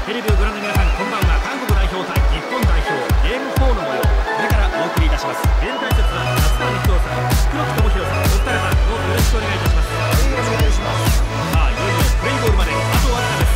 テレビをご覧の皆さん、こんばんは。韓国代表対日本代表ゲーム4の模様、これからお送りいたします。ゲーム解説は松川光夫さん、黒木智弘さん、お二方どうぞよろしくお願いいたします。 お願いします。 さあ、いよいよプレイボールまであとわずかです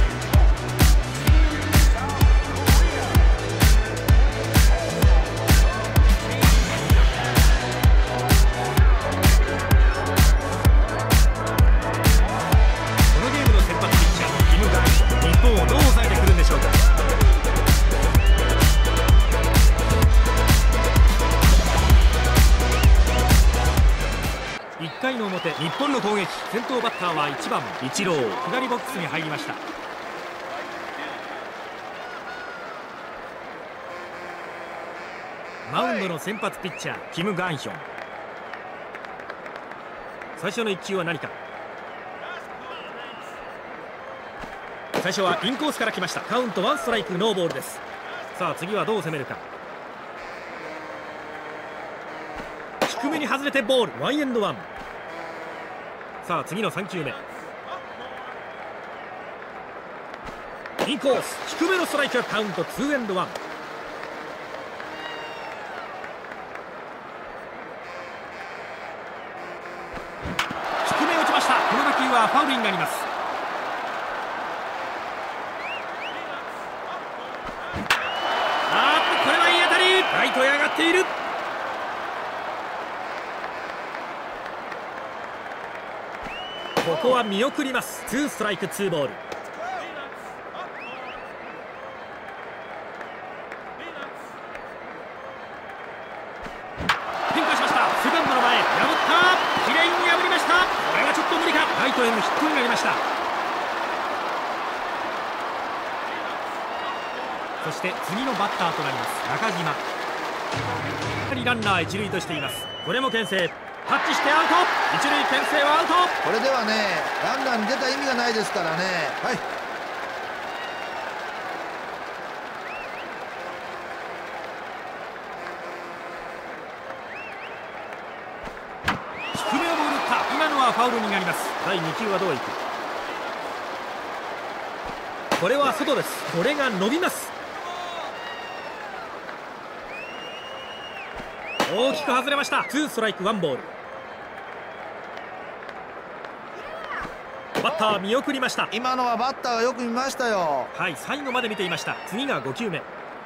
。1回の表、日本の攻撃、先頭バッターは1番イチロー、左ボックスに入りました。マウンドの先発ピッチャーキム・ガンヒョン。最初の1球は何か。最初はインコースから来ました。カウント1ストライクノーボールです。さあ次はどう攻めるか。低めに外れてボール、ワンエンドワン。さあ次の3球目、インコース低めのストライク、カウント2エンドワン。低め落ちました。この打球はファウルになります。これはいい当たり、ライトへ上がっている。ここは見送ります。2ストライク2ボール。変化しました。セカンドの前、破った。きれいに破りました。これはちょっと無理か。ライトへのヒットになりました。そして次のバッターとなります中島。ランナー一塁としています。これも牽制、タッチしてアウト。一塁牽制はアウト。 これではね、ランナーに出た意味がないですからね。はい。 低めをボール打った。今のはファウルになります。第2球はどういく。これは外です。これが伸びます。大きく外れました。2ストライク1ボール。バッター見送りました。 今のはバッターがよく見ましたよ。 はい、最後まで見ていました。次が5球目。さ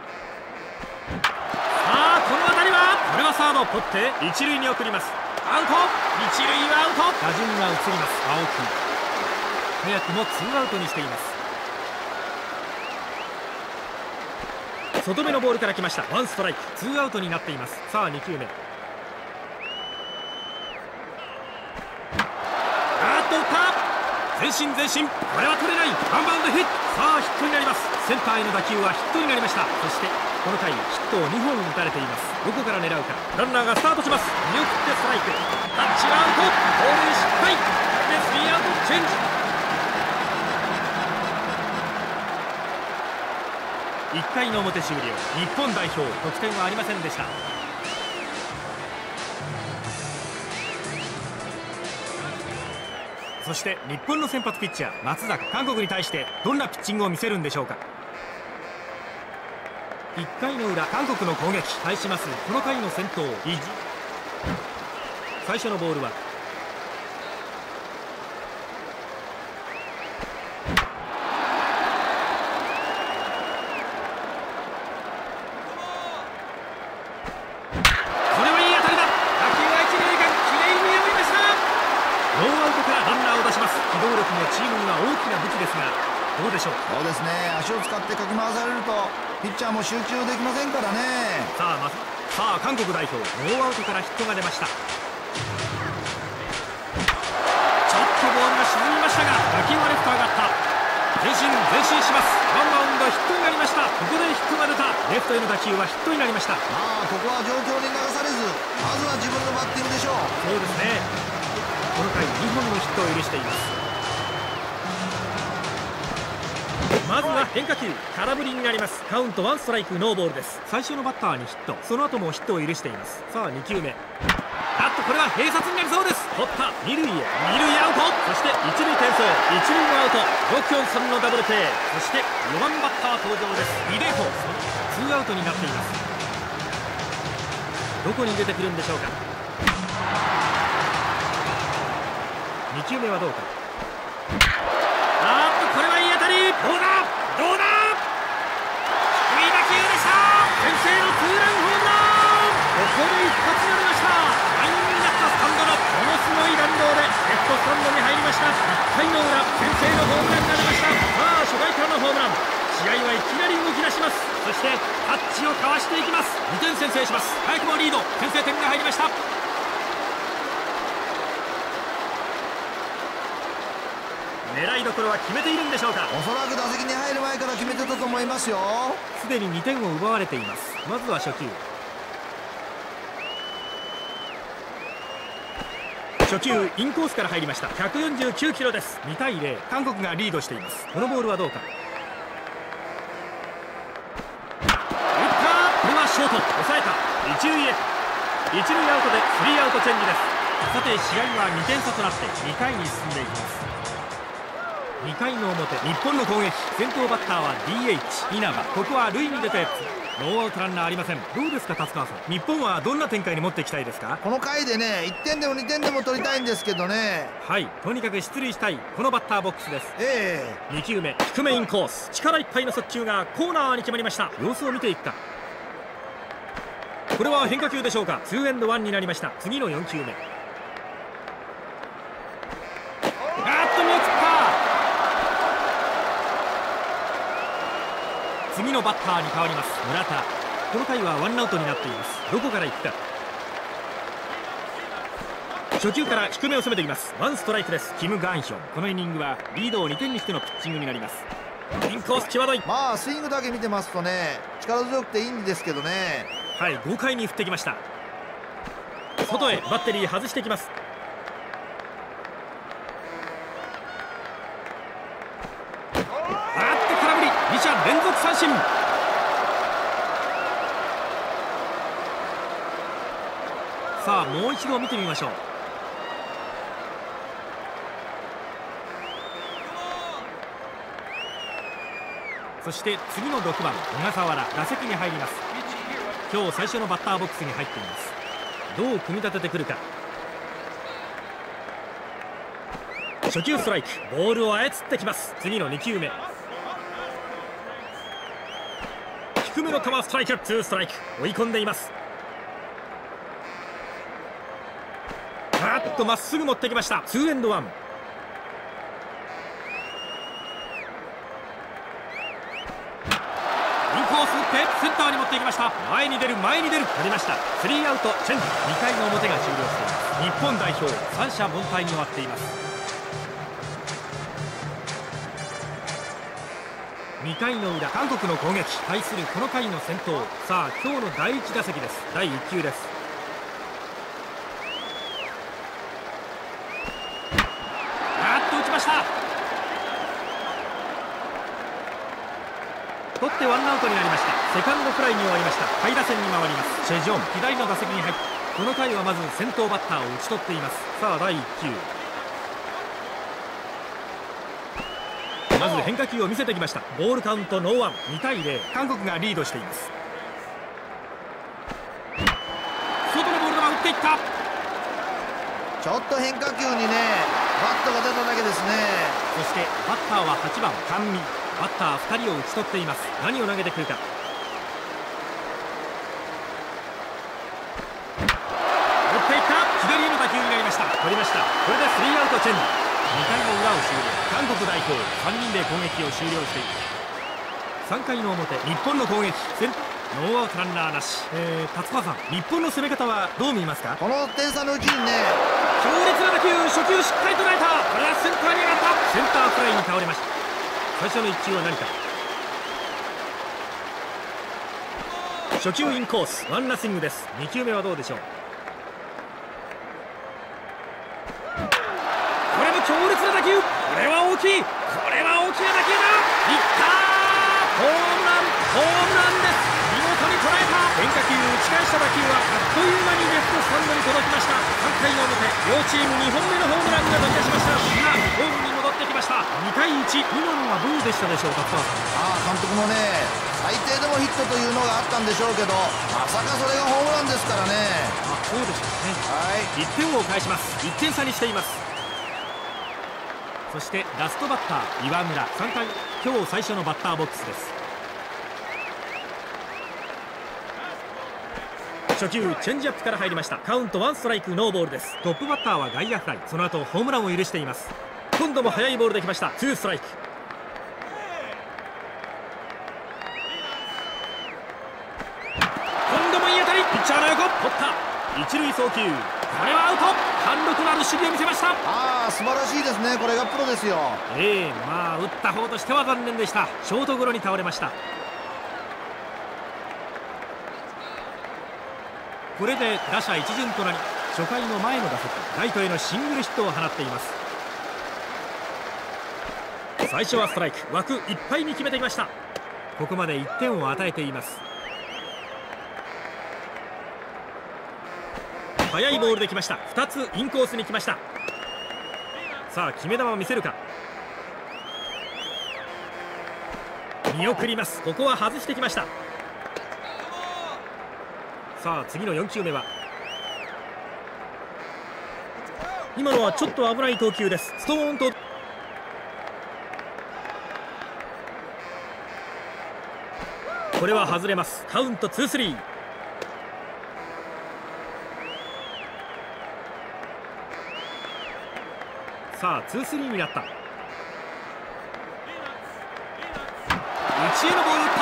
あこの当たりは、これはサード取って一塁に送ります。アウト。一塁はアウト。打順が移ります。青木早くも2アウトにしています。外目のボールから来ました。1ストライク2アウトになっています。さあ2球目、打った前進前進、これは取れない。ワンバウンドヒット。さあヒットになります。センターへの打球はヒットになりました。そしてこの回ヒットを2本打たれています。どこから狙うか。ランナーがスタートします。見送ってストライク、タッチはアウト。盗塁失敗でスリーアウトチェンジ。1回の表終了。日本代表得点はありませんでした。そして日本の先発ピッチャー松坂、韓国に対してどんなピッチングを見せるんでしょうか。1回の裏、韓国の攻撃対しますこの回の先頭イジ。最初のボールはどうでしょう。 そうですね、足を使ってかき回されるとピッチャーも集中できませんからね。 さあ韓国代表ノーアウトからヒットが出ました。ちょっとボールが沈みましたが打球はレフト上がった。前進します。ワンバウンドヒットになりました。ここでヒットが出た。レフトへの打球はヒットになりました。 ここは状況に流されず、まずは自分のバッティングでしょう。 そうですね。この回2本のヒットを許しています。まずは変化球、空振りになります。カウント1ストライクノーボールです。最初のバッターにヒット、その後もヒットを許しています。さあ2球目、ここれは併殺になりそうです。取った二塁へ、二塁アウト。そして一塁転送、一塁もアウト。643のダブルプレー。そして4番バッター登場です。イデホ。ツーアウトになっています。どこに出てくるんでしょうか。2球目はどうか。これはいい当たり。どうだどうだ、低い打球でした。先制のツーランホームラン。ここで一発が出ました。満員になったスタンドのものすごい弾道でレフトスタンドに入りました。1回の裏、先制のホームランが出ました。さあ初回からのホームラン。試合はいきなり動き出します。そしてタッチをかわしていきます。2点先制します。早くもリード、先制点が入りました。狙いどころは決めているんでしょうか。 おそらく打席に入る前から決めてたと思いますよ。 すでに2点を奪われています。まずは初球。初球インコースから入りました。149キロです。2対0、韓国がリードしています。このボールはどうか。打った。これはショート、抑えた。一塁へ、一塁アウトでスリーアウトチェンジです。さて試合は2点差となって2回に進んでいきます。2回の表、日本の攻撃。先頭バッターは DH 稲葉。ここは塁に出てノーアウトランナーありません。どうですか達川さん、日本はどんな展開に持っていきたいですか。 この回でね、1点でも2点でも取りたいんですけどね。 はい、とにかく出塁したいこのバッターボックスです。2球目、低めインコース。力いっぱいの速球がコーナーに決まりました。様子を見ていくか。これは変化球でしょうか。ツーエンドワンになりました。次の4球目。次のバッターに変わります。村田。この回はワンアウトになっています。どこから行くか。初球から低めを攻めています。ワンストライクです。キム・ガンヒョン。このイニングはリードを2点にしてのピッチングになります。インコース際どい。 まあスイングだけ見てますとね、力強くていいんですけどね。 はい、豪快に振ってきました。外へバッテリー外してきます。2者連続三振。さあもう一度見てみましょう。そして次の6番小笠原、打席に入ります。今日最初のバッターボックスに入っています。どう組み立ててくるか。初球ストライク、ボールを操ってきます。次の2球目、低めの球、ストライク、ツーストライク。追い込んでいます。まっすぐ持ってきました。ツーエンドワン。インコース打ってセンターに持っていきました。前に出る、前に出る。取りました。スリーアウトチェンジ。2回の表が終了しています。日本代表三者凡退に終わっています。2回の裏、韓国の攻撃対するこの回の先頭。さあ今日の第1打席です。第1球です。打ちました。取ってワンアウトになりました。セカンドフライに終わりました。下位打線に回ります。チェジョン、左の打席に入ってこの回はまず先頭バッターを打ち取っています。さあ第1球、まず変化球を見せてきました。ボールカウントノーワン。2対0、韓国がリードしています。外のボール球打っていった。 ちょっと変化球にね、バットが出ただけですね。 そしてバッターは8番甘味。バッター2人を打ち取っています。何を投げてくるか。打っていった。左への打球になりました。取りました。これでスリーアウトチェンジ。2回の裏を終了。韓国代表3人で攻撃を終了している。3回の表、日本の攻撃。ノーアウトランナーなし。達川さん、日本の攻め方はどう見ますか。 この点差のうちにね、 強烈な打球、初球しっかり捉えた。これはセンターに上がった。センターフライに倒れました。最初の1球は何か。初球インコース、ワンナッシングです。2球目はどうでしょう。これも強烈な打球。これは大きい。これは大きな打球だ。いったー。ホームラン、ホームランです。見事に捉えた。変化球打ち返した打球はという間にレフトスタンドに届きました。3回の表、両チーム2本目のホームランが飛び出しました。今ホームに戻ってきました。2対1。今のはどうでしたでしょうか、達川さん。 監督もね、最低でもヒットというのがあったんでしょうけど、まさかそれがホームランですからね。 そうでしょうね。1点を返します。1点差にしています。そしてラストバッター岩村、3回今日最初のバッターボックスです。初球チェンジアップから入りました。カウント1ストライクノーボールです。トップバッターは外野フライ、その後ホームランを許しています。今度も速いボールできました。2ストライク。今度もいい当たり、ピッチャーの横取った。一塁送球、これはアウト。貫禄のある守備を見せました。 素晴らしいですね。これがプロですよ。 打った方としては残念でした。ショートゴロに倒れました。これで打者一巡となり、初回の前の打席ライトへのシングルヒットを放っています。最初はストライク、枠いっぱいに決めていました。ここまで1点を与えています。速いボールできました。2つインコースに来ました。さあ決め球を見せるか。見送ります。ここは外してきました。さあ次の4球目は、今のはちょっと危ない投球です。ストーンとこれは外れます。カウント 2-3。さあ 2-3 になった。内へのボール打った。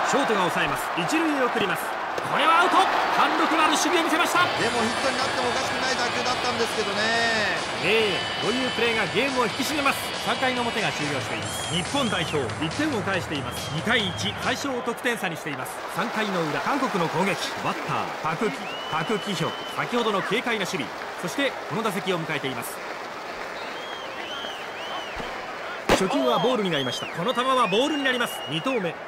ショートが抑えます。一塁へ送ります。これはアウト。貫禄のある守備を見せました。 でもヒットになってもおかしくない打球だったんですけどね。 こういうプレーがゲームを引き締めます。3回の表が終了しています。日本代表1点を返しています。2対1、最小を得点差にしています。3回の裏、韓国の攻撃、バッターパク・キヒョ、先ほどの軽快な守備、そしてこの打席を迎えています。初球はボールになりました。この球はボールになります。2投目、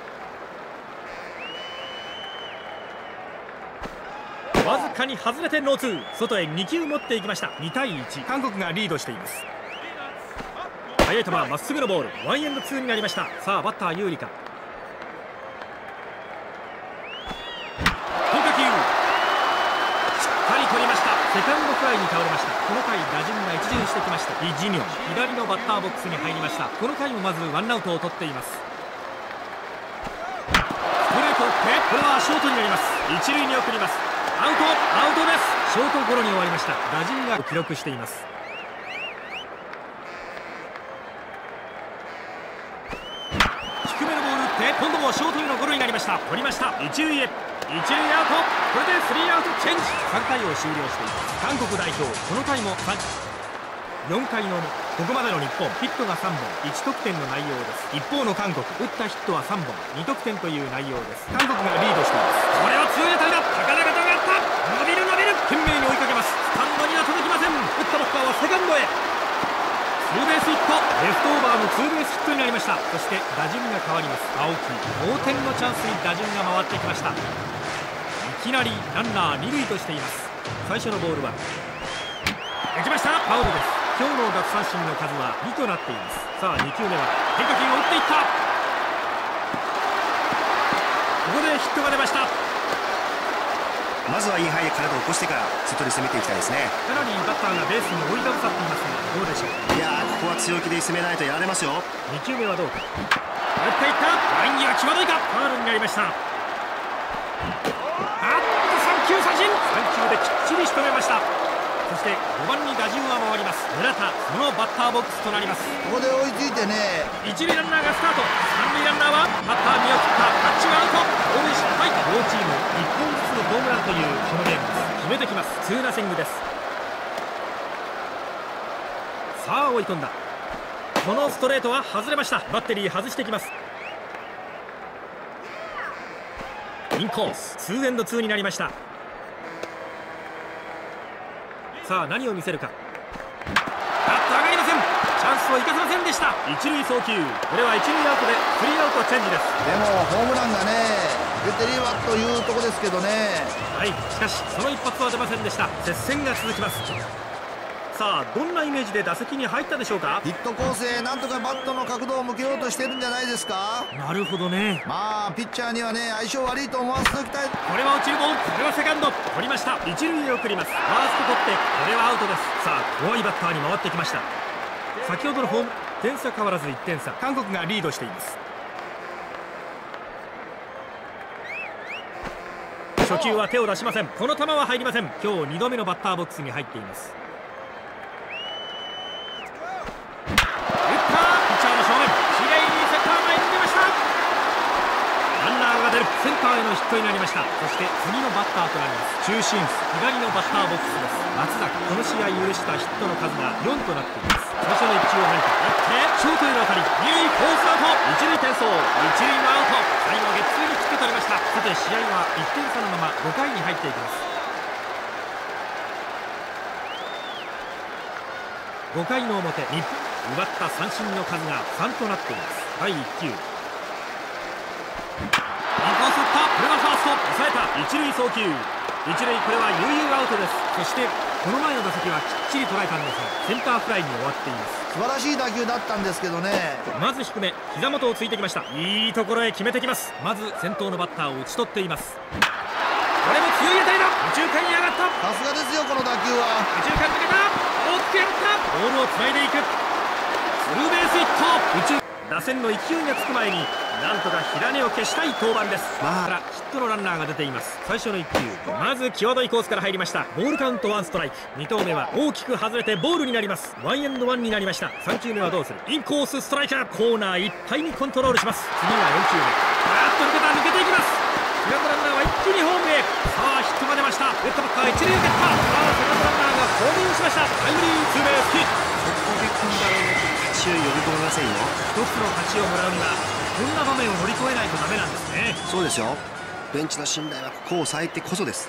わずかに外れてノーツー。外へ2球持っていきました。2対1、韓国がリードしています。速い球、まっすぐのボール、ワンエンドツーになりました。さあバッター有利か。変化球、しっかり取りました。セカンドフライに倒れました。この回打順が一巡してきました。イ・ジニョン、左のバッターボックスに入りました。この回もまずワンアウトを取っています。ストレートを打って、これはショートになります。一塁に送ります。アウトです。ショートゴロに終わりました。打順が記録しています。低めのボール打って、今度もショートへのゴロになりました。取りました。一塁へ、一塁アウト。これでスリーアウトチェンジ。3回を終了しています。韓国代表、この回も4回のここまでの日本、ヒットが3本、1得点の内容です。一方の韓国、打ったヒットは3本、2得点という内容です。韓国がリードしています。これは強い当たりだ。高々と上がった。伸びる。懸命に追いかけます。スタンドには届きません。打ったバッターはセカンドへ。ツーベースヒット、レフトオーバーのツーベースヒットになりました。そして打順が変わります。青木、同点のチャンスに打順が回ってきました。いきなりランナー2塁としています。最初のボールは打ちました。ファウルです。今日の奪三振の数は2となっています。さあ2球目は変化球を打っていった。ここでヒットが出ました。 まずはインハイで体を起こしてから外に攻めていきたいですね。 かなりバッターがベースに追いかぶさっていますが、どうでしょう。 いやー、ここは強気で攻めないとやられますよ。 2球目はどうか。打っていった。ライン際際どいか。ファウルになりました。3球三振。3球できっちり仕留めました。そして5番に打順は回ります。村田、そのバッターボックスとなります。 ここで追いついてね。 一塁ランナーがスタート。三塁ランナーはバッター見送った。タッチはアウト。盗塁失敗。両チーム1本ずつのホームランというこのゲームです。決めてきます。ツーナッシングです。さあ追い込んだ。このストレートは外れました。バッテリー外してきます。インコース、ツーエンドツーになりました。さあ何を見せるか。バット上がりません。チャンスを生かせませんでした。一塁送球、これは一塁アウトでスリーアウトチェンジです。 でもホームランがね出てればというとこですけどね。 はい、しかしその一発は出ませんでした。接戦が続きます。さあどんなイメージで打席に入ったでしょうか。 ヒット構成なんとかバットの角度を向けようとしてるんじゃないですか。 なるほどね。 まあピッチャーにはね相性悪いと思わせておきたい。 これは落ちるボール、これはセカンド取りました。一塁へ送ります。ファースト取ってこれはアウトです。さあ怖いバッターに回ってきました。先ほどのホーム点差変わらず1点差、韓国がリードしています。初球は手を出しません。この球は入りません。今日2度目のバッターボックスに入っています。打った、ピッチャーの正面、きれいにセンター前に出ました。ランナーが出る、センターへのヒットになりました。そして次のバッターとなります。中心左のバッターボックスです。松坂、この試合許したヒットの数が4となっています。最初の1球を何か打ってショートへの当たり、二塁コースアウト、一塁転送、一塁のアウト、最後はゲッツーに切って取りました。さて試合は1点差のまま5回に入っていきます。5回の表、日本奪った三振の数が3となっています。第1球、インコース打った、これはファースト抑えた。一塁送球、一塁、これは悠々アウトです。そしてこの前の打席はきっちり捉えたんですがセンターフライに終わっています。 素晴らしい打球だったんですけどね。 まず低め、膝元をついてきました。いいところへ決めてきます。まず先頭のバッターを打ち取っています。これも強い当たりだ、右中間に上がった。 さすがですよこの打球は。 右中間抜けた、大きくやった。ボールをつないでいく、ツーベースヒット。宇宙打線の勢いがつく前になんとか火種を消したい登板です。からヒットのランナーが出ています。最初の1球、まず際どいコースから入りました。ボールカウント1ストライク。2投目は大きく外れてボールになります。ワンエンドワンになりました。3球目はどうする、インコースストライク、コーナーいっぱいにコントロールします。次は4球目、ガーッと抜けた、抜けていきます。セカンドランナーは一気にホームへ。さあヒットが出ました。打ったバッター一塁を蹴った。さあセカンドランナーがホームインしました。タイムリーツーベースヒット。 ここで組んだろう、勝ちを呼び込めませんよ。 一つの勝ちをもらうにはこんな場面を乗り越えないとダメなんですね。 そうですよ。ベンチの信頼はここを抑えてこそです。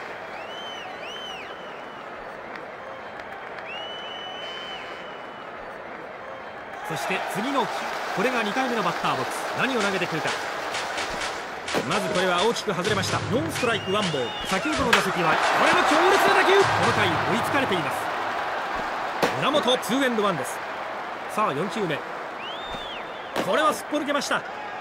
そして次のこれが2回目のバッターボックス、何を投げてくるか。まずこれは大きく外れました。ノンストライクワンボール。先ほどの打席はこれも強烈な打球。この回追いつかれています。村本ツーエンドワンです。さあ4球目、これはすっぽ抜けました。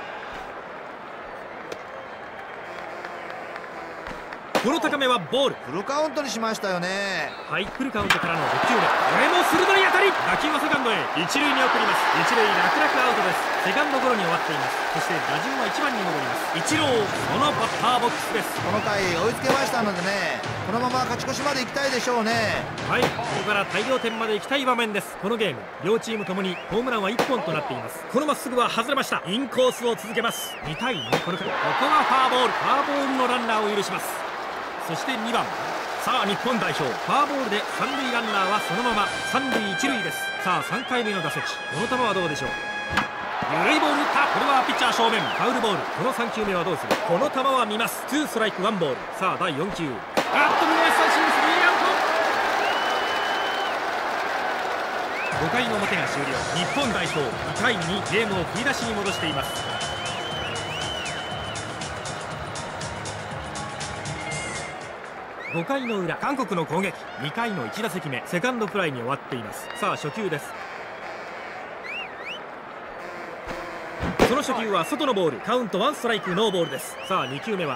この高めはボール。 フルカウントにしましたよね。 はい、フルカウントからの6球目、これも鋭い当たり。打球はセカンドへ、一塁に送ります。一塁楽々アウトです。セカンドゴロに終わっています。そして打順は1番に戻ります。イチロー、そのバッターボックスです。 この回追いつけましたのでね、このまま勝ち越しまで行きたいでしょうね。 はい、ここから大量点まで行きたい場面です。このゲーム両チームともにホームランは1本となっています。このまっすぐは外れました。インコースを続けます。2対2、この回ここはファーボール。ファーボールのランナーを許します。そして2番、さあ日本代表、ファーボールで三塁ランナーはそのまま三塁一塁です。さあ3回目の打席、この球はどうでしょう。緩いボール打った。これはピッチャー正面、ファウルボール。この3球目はどうする。この球は見ます。2ストライク1ボール。さあ第4球、あっと見逃し三振、スリーアウト。5回の表が終了。日本代表2対2、ゲームを振り出しに戻しています。5回の裏、韓国の攻撃。2回の1打席目、セカンドフライに終わっています。さあ初球です。その初球は外のボール。カウント1ストライクノーボールです。さあ2球目は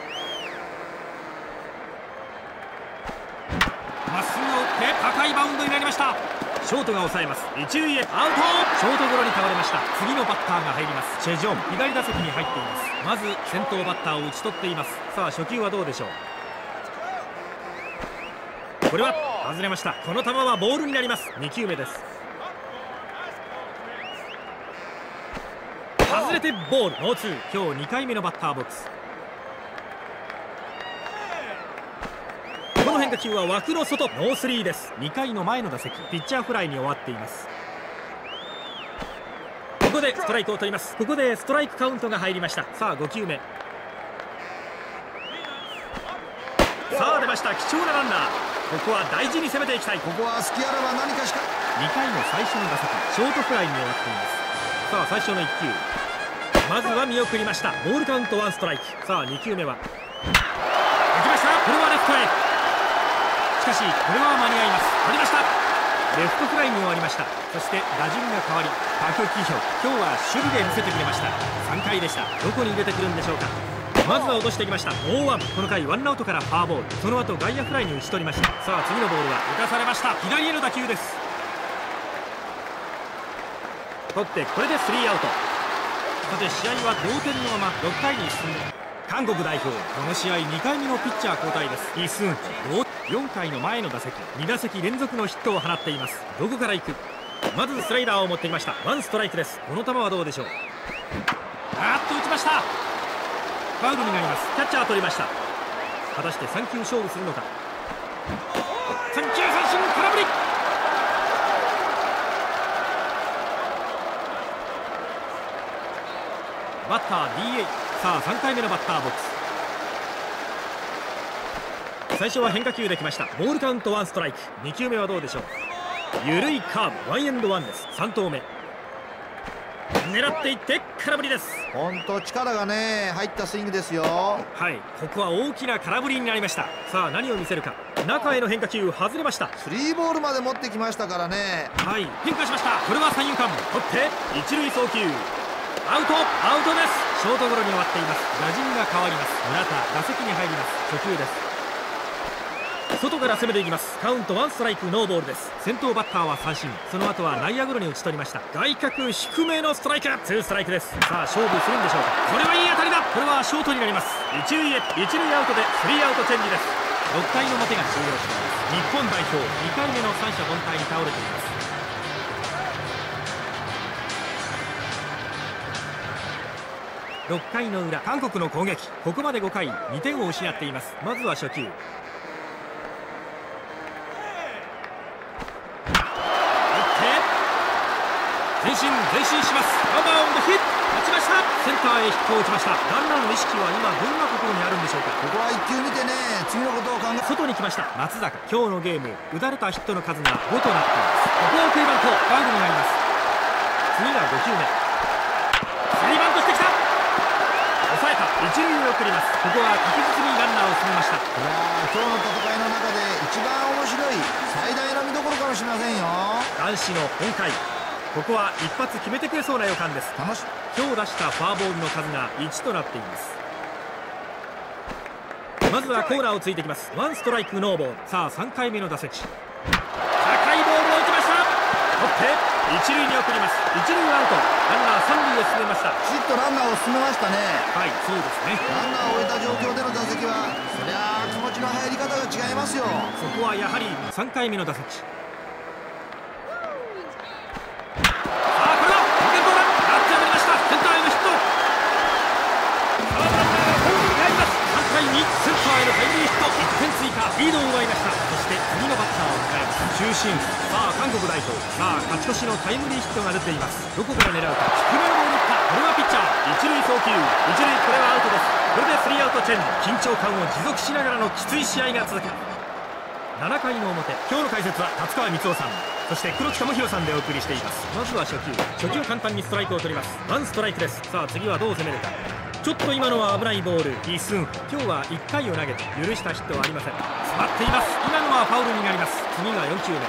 まっすぐを打って高いバウンドになりました。ショートが抑えます。一塁へアウト。ショートゴロに倒れました。次のバッターが入ります。チェジョン、左打席に入っています。まず先頭バッターを打ち取っています。さあ初球はどうでしょう。これは外れました。この球はボールになります。2球目です。外れてボール、ノーツー。今日2回目のバッターボックス。この変化球は枠の外、ノースリーです。2回の前の打席、ピッチャーフライに終わっています。ここでストライクを取ります。ここでストライクカウントが入りました。さあ5球目、さあ出ました。貴重なランナー。ここは大事に攻めていきたい。 ここは隙あらば何かしか 2回の最初の打席ショートフライに終わっています。さあ最初の1球、まずは見送りました。ボールカウント1ストライク。さあ2球目は打ちました。これはレフトへ。しかしこれは間に合います。取りました。レフトフライに終わりました。そして打順が変わり各企業、今日は守備で見せてくれました。3回でした。どこに出てくるんでしょうか。まずは落としてきました。ノーワン。この回ワンアウトからフォアボール、その後外野フライに打ち取りました。さあ次のボールは打たされました。左への打球です。取ってこれで3アウト。さて試合は同点のまま6回に進んで、韓国代表この試合2回目のピッチャー交代です。イ・スンヒ。4回の前の打席2打席連続のヒットを放っています。どこから行く。まずスライダーを持ってきました。ワンストライクです。この球はどうでしょう。打ちました。ファウルになります。キャッチャー取りました。果たして3球勝負するのか。3球三振、空振り。バッター DA。 さあ3回目のバッターボックス。最初は変化球できました。ボールカウント1ストライク。2球目はどうでしょう。緩いカーブ、ワンエンドワンです。3投目狙っていって空振りです。 本当力がね入ったスイングですよ。 はい、ここは大きな空振りになりました。さあ何を見せるか。中への変化球外れました。 スリーボールまで持ってきましたからね。 はい、変化しました。これは三遊間取って一塁送球、アウトです。ショートゴロに終わっています。打順が変わります。村田打席に入ります。初球です。外から攻めていきます。カウント1ストライクノーボールです。先頭バッターは三振、その後は内野ゴロに打ち取りました。外角低めのストライク、2ストライクです。さあ勝負するんでしょうか。これはいい当たりだ。これはショートになります。一塁へ、一塁アウトで3アウトチェンジです。6回の表が終了しています。日本代表2回目の三者凡退に倒れています。6回の裏、韓国の攻撃。ここまで5回2点を失っています。まずは初球、前進します。ワンバウンドヒット、打ちました。センターへヒットを打ちました。ランナーの意識は今どんなところにあるんでしょうか。 ここは1球見てね、次のことを考え。 外に来ました。松坂、今日のゲーム打たれたヒットの数が5となっています。ここは送りバント、ファウルになります。次が5球目、スリーバントしてきた。抑えた。一塁へ送ります。ここは確実にランナーを進めました。 いや今日の戦いの中で一番面白い最大の見どころかもしれませんよ。 男子の本回、ここは一発決めてくれそうな予感です。今日出したフォアボールの数が1となっています。まずはコーナーをついてきます。ワンストライクノーボール。さあ3回目の打席、高いボールを打ちました。取って一塁に送ります。一塁アウト、ランナー三塁へ進めました。 きちっとランナーを進めましたね。 はい、そうですね。 ランナーを置いた状況での打席はそりゃあ気持ちの入り方が違いますよ。 そこはやはり3回目の打席。リードを奪いました。そして次のバッターを迎えます。中心、さあ韓国代表、さあ勝ち越しのタイムリーヒットが出ています。どこから狙うか。低めのボールいった。これはピッチャー一塁送球、一塁、これはアウトです。これで3アウトチェンジ。緊張感を持続しながらのきつい試合が続く。7回の表、今日の解説は達川光雄さん、そして黒木智弘さんでお送りしています。まずは初球簡単にストライクを取ります。ワンストライクです。さあ次はどう攻めるか。ちょっと今のは危ないボール。イ・スン、今日は1回を投げて許したヒットはありません。詰まっています。今のはファウルになります。次が4球目、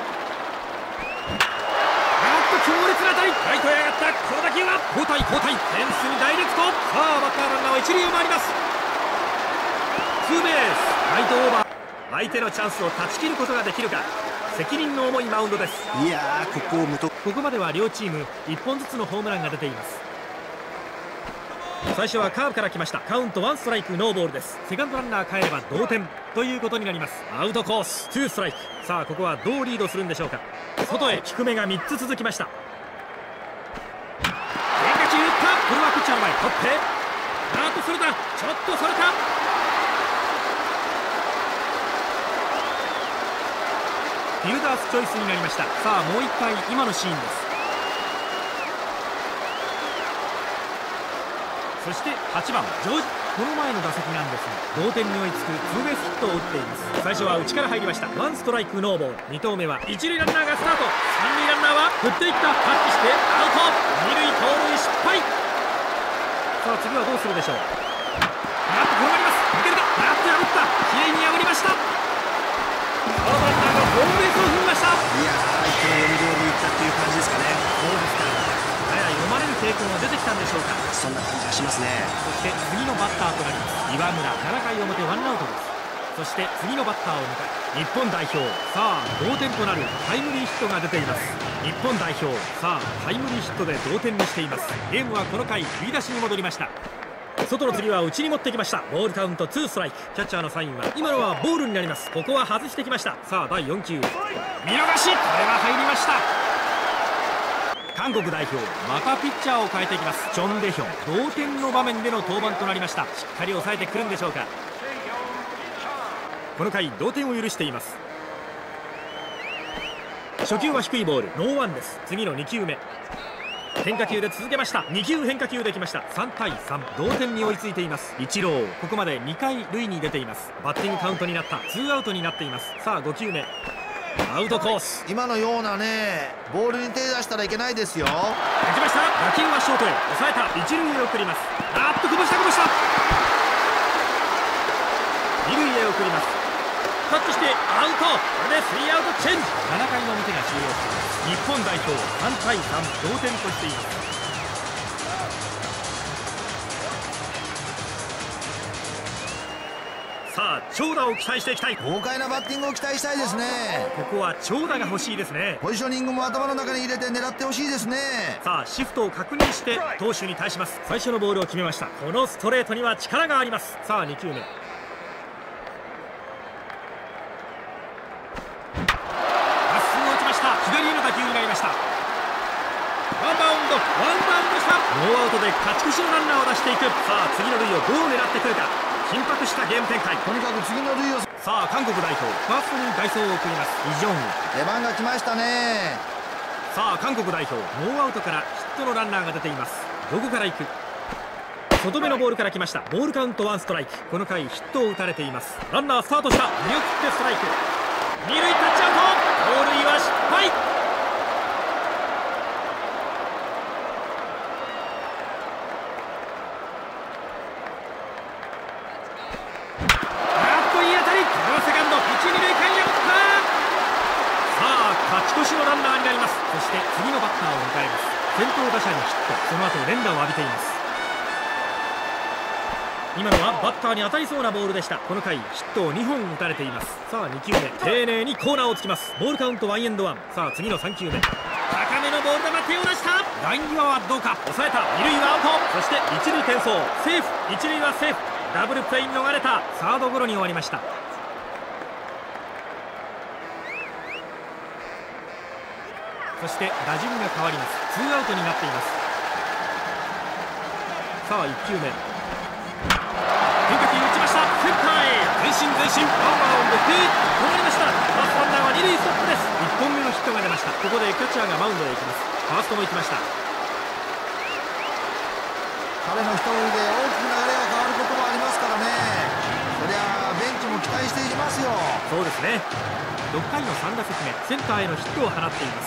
強烈な当たり、ライトへ上がった。この打球は交代、フェンスにダイレクト。さあバッターランナーは一塁を回ります。ツーベース、ライトオーバー。相手のチャンスを断ち切ることができるか。責任の重いマウンドです。 いやー、 ここまでは両チーム1本ずつのホームランが出ています。最初はカーブから来ました。カウント1ストライクノーボールです。セカンドランナー変えれば同点ということになります。アウトコース2ストライク。さあここはどうリードするんでしょうか。外へ低めが3つ続きました。変化球打った。これはピッチャーの前、取ってそれだ。ちょっとそれた。フィルダースチョイスになりました。さあもう一回今のシーンです。そして8番ジョージこの前の打席なんですが同点に追いつくツーベースヒットを打っています。最初は内から入りました。ワンストライクノーボール。2投目は一塁ランナーがスタート。三塁ランナーは振っていった。タッチしてアウト。二塁盗塁失敗。さあ次はどうするでしょう。転がります。抜けるか。破った。きれいに破りました。サードランナーがホームベースを踏みました。 いやー、相手の読み通りにいったっていう感じですかね。 そうですか。やや読まれる傾向が出てきたんでしょうか。 そんな感じがしますね。 そして次のバッターとなります岩村。7回表ワンアウトです。そして次のバッターを迎え日本代表。さあ同点となるタイムリーヒットが出ています。日本代表さあタイムリーヒットで同点にしています。ゲームはこの回振り出しに戻りました。外の次は内に持ってきました。ボールカウント2ストライク。キャッチャーのサインは今のはボールになります。ここは外してきました。さあ第4球見逃し。これは入りました。韓国代表またピッチャーを変えていきます。チョン・デヒョン。同点の場面での登板となりました。しっかり抑えてくるんでしょうか。この回同点を許しています。初球は低いボールノーワンです。次の2球目変化球で続けました。2球変化球できました。3対3同点に追いついています。イチローここまで2回塁に出ています。バッティングカウントになった。ツーアウトになっています。さあ5球目アウトコース。 今のようなねボールに手出したらいけないですよ。 打ちました。打球はショートへ抑えた。一塁へ送ります。こぼした二塁へ送ります。タッチしてアウト。これで3アウトチェンジ。7回の表が終了しています。日本代表3対3同点としています。さあ長打を期待していきたい。 豪快なバッティングを期待したいですね。 ここは長打が欲しいですね。 ポジショニングも頭の中に入れて狙ってほしいですね。 さあシフトを確認して投手に対します。最初のボールを決めました。このストレートには力があります。さあ2球目左への打球になりました。ワンバウンドした。ノーアウトで勝ち越しのランナーを出していく。さあ次の塁をどう狙ってくるか。緊迫したゲーム展開。 とにかく次の塁を。 さあ韓国代表ファーストに代走を送ります。イ・ジョンウ。 出番が来ましたね。 さあ韓国代表ノーアウトからヒットのランナーが出ています。どこから行く。外目のボールから来ました。ボールカウント1ストライク。この回ヒットを打たれています。ランナースタートした。見送ってストライク。二塁タッチアウト。盗塁は失敗。いい当たり。これはセカンド一二塁間破った。さあ勝ち越しのランナーになります。そして次のバッターを迎えます。先頭打者にヒット。その後連打を浴びています。今のはバッターに当たりそうなボールでした。この回ヒットを2本打たれています。さあ2球目丁寧にコーナーをつきます。ボールカウントワンエンドワン。さあ次の3球目高めのボール球手を出した。ライン際はどうか。抑えた。二塁はアウト。そして一塁転送セーフ。一塁はセーフ。ダブルプレーに逃れた。サードゴロに終わりました。そして打順が変わります。ツーアウトになっています。さあ1球目変化球打ちました。センターへ前進ワンバウンドヒット。止まりました。ファーストランナーは二塁ストップです。1本目のヒットが出ました。ここでキャッチャーがマウンドへ行きます。ファーストも行きました。 彼の一振りで大きく流れが変わることもありますからね。そりゃベンチも期待していきますよ。 そうですね。6回の3打席目センターへのヒットを放っています。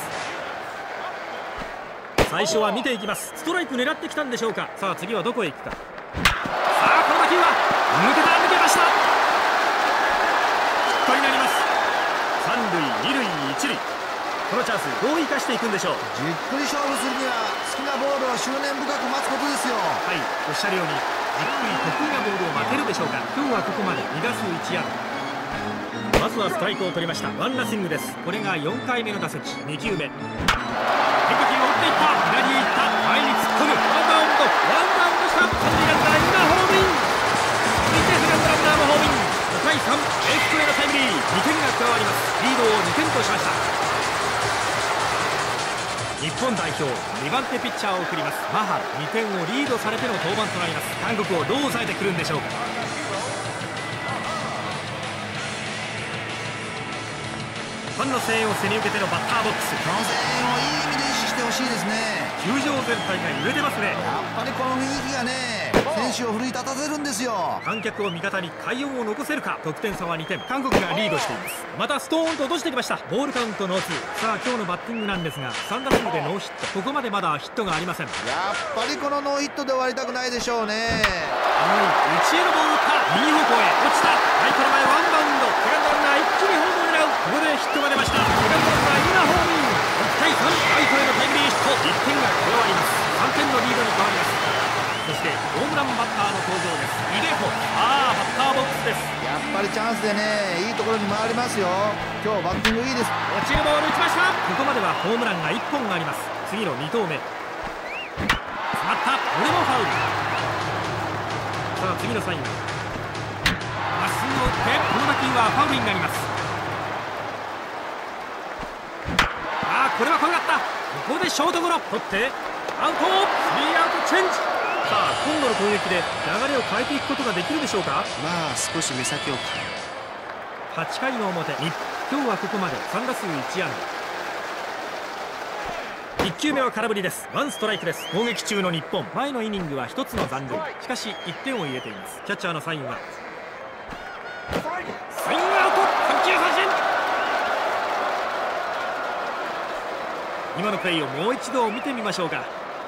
最初は見ていきます。ストライク狙ってきたんでしょうか。さあ次はどこへ行くか。さあこの打球は抜けました。ヒットになります。三塁二塁一塁。このチャンスどう生かしていくんでしょう。 じっくり勝負するには好きなボールを執念深く待つことですよ。 はい、おっしゃるようにじっくり得意なボールを待てるでしょうか。今日はここまで2打数1安打。まずはストライクを取りました。ワンナッシングです。これが4回目の打席。2球目変化球を打っていった。左へ行った。前に突っ込む。ワンバウンドした。三塁ランナー今ホームイン。続いてセカンドランナーもホームイン。5対3レフトへのタイムリー。2点が加わります。リードを2点としました。日本代表2番手ピッチャーを送ります。マハル。2点をリードされての登板となります。韓国をどう抑えてくるんでしょうか。ファンの声援を背に受けてのバッターボックス。 この声援をいい意味で意識してほしいですね。 球場全体が揺れてますね。 やっぱりこの雰囲気がね選選手を奮い立たせるんですよ。 観客を味方に快音を残せるか。得点差は2点、韓国がリードしています。またストーンと落としてきました。ボールカウントノーツー。さあ今日のバッティングなんですが、3打数でノーヒット。ここまでまだヒットがありません。 やっぱりこのノーヒットで終わりたくないでしょうね。 内へのボールを打った右方向へ落ちた。ライトの前ワンバウンド。セカンドランナー一気にホームを狙う。ここでヒットが出ました。セカンドランナー今ホームイン。6対3、ライトへのタイムリーヒット。1点が加わります。3点のリードに変わります。そしてホームランバッターの登場です。イデホ。バッターボックスです。 やっぱりチャンスでね、いいところに回りますよ。今日バッティングいいです。 落ちるボール打ちました。ここまではホームランが1本あります。次の2投目、詰まった。これもファウル。さあ次のサイン、まっすぐを打ってこの打球はファウルになります。これは転がった。ここでショートゴロ取ってアウト。スリーアウトチェンジ。さあ今度の攻撃で流れを変えていくことができるでしょうか。 まあ少し目先を 8回の表、今日はここまで3打数1安打。1球目は空振りです。ワンストライクです。攻撃中の日本、前のイニングは1つの残塁、しかし1点を入れています。キャッチャーのサインはスイングアウト、3球三振。今のプレーをもう一度見てみましょうか。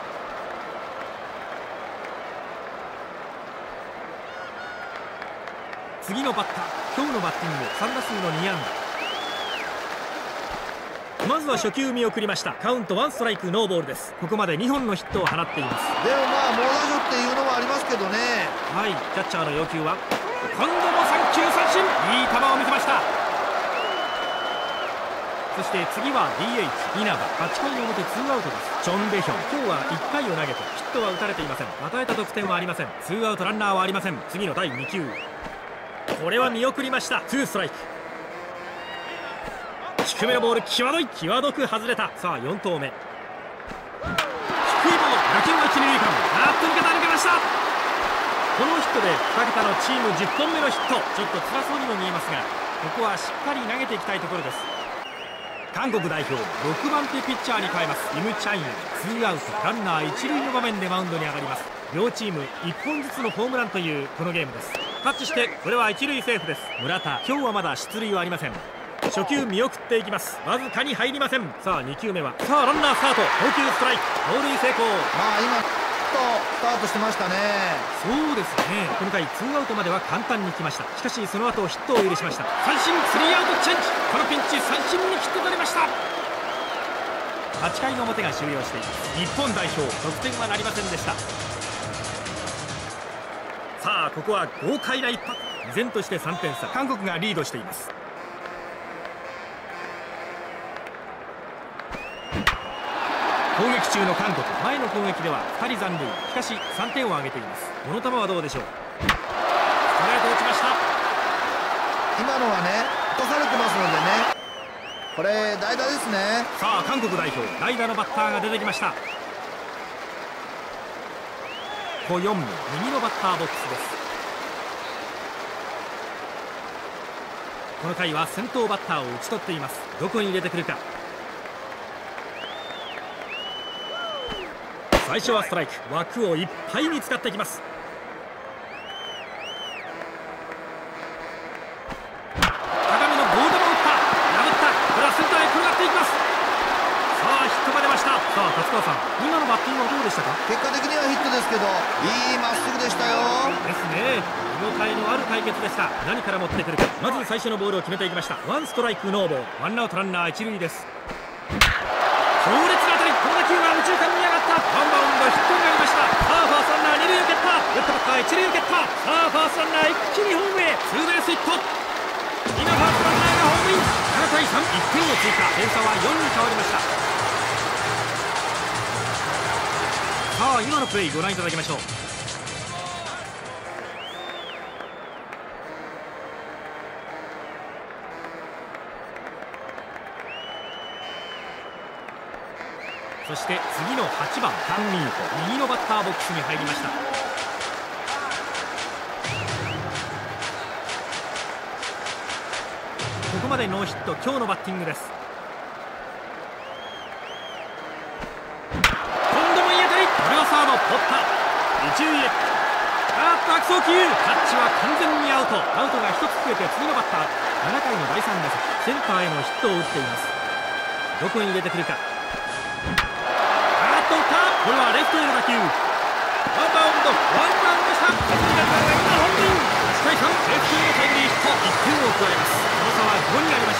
次のバッター、今日のバッティング3打数の2安打。まずは初球見送りました。カウント1ストライクノーボールです。ここまで2本のヒットを放っています。 でも猛打賞っていうのもありますけどね。 はい、キャッチャーの要求は今度も3球三振。いい球を見せました。そして次は DH 稲葉。8回の表2アウトです。チョン・デヒョン、今日は1回を投げてヒットは打たれていません。与えた得点はありません。2アウトランナーはありません。次の第2球、これは見送りました。2ストライク。低めのボール際どい、際どく外れた。さあ4投目、低いボール、打球は一塁間。味方抜けました。このヒットで2桁のチーム10本目のヒット。ちょっと辛そうにも見えますが、ここはしっかり投げていきたいところです。韓国代表6番手ピッチャーに変えます。イム・チャイン。2アウトランナー一塁の場面でマウンドに上がります。両チーム1本ずつのホームランというこのゲームです。タッチしてこれは一塁セーフです。村田、今日はまだ出塁はありません。初球見送っていきます。わずかに入りません。さあ2球目は、さあランナースタート、投球ストライク、盗塁成功。 今スタートしてましたね。 そうですね、この回2アウトまでは簡単に来ました。しかしその後ヒットを許しました。三振、スリーアウトチェンジ。このピンチ三振にヒット取りました。8回の表が終了しています。日本代表得点はなりませんでした。さあここは豪快な一発。依然として3点差、韓国がリードしています。攻撃中の韓国、前の攻撃では2人残塁、しかし3点を挙げています。この球はどうでしょう。ストレート打ちました。 今のはね、落とされてますのでね、これ代打ですね。 さあ韓国代表、代打のバッターが出てきました。コヨンム、右のバッターボックスです。この回は先頭バッターを打ち取っています。どこに入れてくるか。最初はストライク、枠をいっぱいに使ってきます。高めのボール球を打った、破った。これはセンターへ転がっていきます。さあヒットが出ました。さあ達川さん、今のバッティングはどうでしたか。 結果的にはヒットですけど、いいまっすぐでしたよ。 ですね、見応えのある対決でした。何から持ってくるか。まず最初のボールを決めていきました。ワンストライクノーボール、ワンアウトランナー一塁です。強烈な当たり、この打球は右中間に上がった。ワンバウンドヒットになりました。さあファーストランナー二塁を蹴った。打ったバッター一塁を蹴った。さあファーストランナー一気にホームへ。ツーベースヒット。今ファーストランナーがホームイン。7対3、1点を追加。点差は4に変わりました。さあ今のプレーご覧いただきましょう。そして次の8番カン・ミンホ、右のバッターボックスに入りました。ここまでノーヒット、今日のバッティングです。今度もいい当たり、これはサード取った。一塁へ。 悪送球、タッチは完全にアウト。アウトが1つ増えて次のバッター、7回の第3打席、センターへのヒットを打っています。どこに入れてくるか。打った。これはレフトへの打球。ワンバウンドでした。一塁ランナーが今本塁。1対3、レフトへのタイムリーヒット、1点を加えます。その差は5になりました。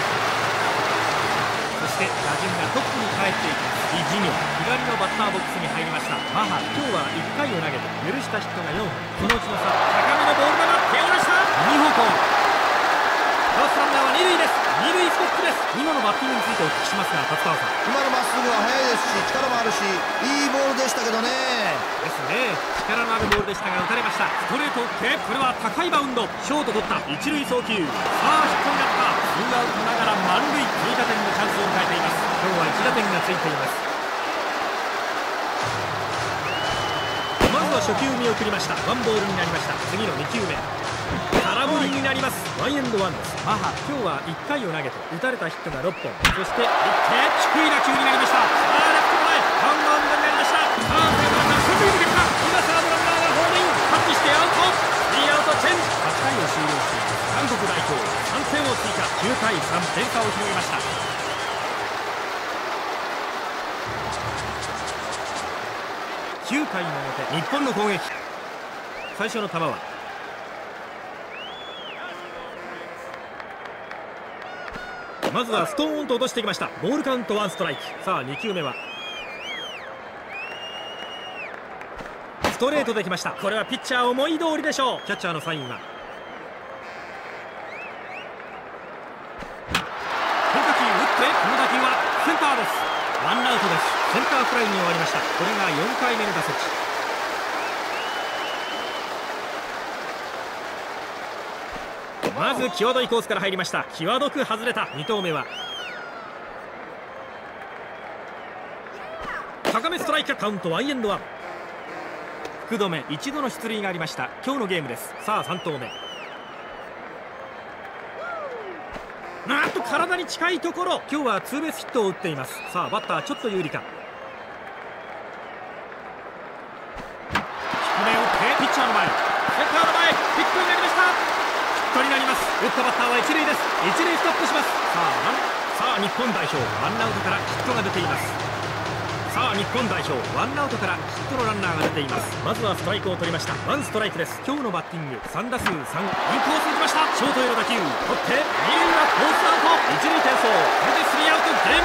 そして打順がトップに帰っていきます。イ・ジミョン、左のバッターボックスに入りました。マハ、今日は1回を投げて許したヒットが4本、そのうちの差、高めのボール球、手を出した右方向。ファーストランナーは2塁です。2塁ストップです。今のバッティングについてお聞きしますが、達川さん。 今のまっすぐは速いですし力もあるしいいボールでしたけどね。 ですね。力のあるボールでしたが打たれました。ストレートを打って、これは高いバウンド、ショート取った。一塁送球、さあヒットになった。ツーアウトながら満塁、追加点のチャンスを迎えています。今日は1打点がついています。まずは初球見送りました。ワンボールになりました。次の2球目、空振りになります。ワンエンドワンです。マハ、今日は1回を投げて打たれたヒットが6本、そして打って低い打球になりました。さあレフト前、ワンバウンドになりました。さあサードランナー初球抜けた。今サードランナーがホームイン、タッチしてアウト。3アウトチェンジ。8回を終了しています。韓国代表3点を追加、9対3、点差を広げました。9回の表、日本の攻撃。最初の球はまずはストーンと落としてきました。ボールカウント1ストライク。さあ2球目はストレートできました。これはピッチャー思い通りでしょう。キャッチャーのサインは変化球打って、この打球はセンターです。ワンアウトです。センターフライに終わりました。これが4回目の打席。まず際どいコースから入りました。際どく外れた。2投目は高めストライク、カウントワンエンドワン。福留、一度の出塁がありました。今日のゲームです。さあ3投目、なんと体に近いところ、今日はツーベースヒットを打っています。さあバッターちょっと有利か。低めを打ってピッチャーの前、センターの前、ヒットになりました。ヒットになります。打ったバッターは一塁です。一塁ストップします。さあ日本代表、ワンアウトからヒットが出ています。さあ日本代表、ワンアウトからヒットのランナーが出ています。まずはストライクを取りました。ワンストライクです。今日のバッティング3打数3、インコースに来ました。ショートへの打球、取って二塁はコースアウト、一塁転送。これで3アウト、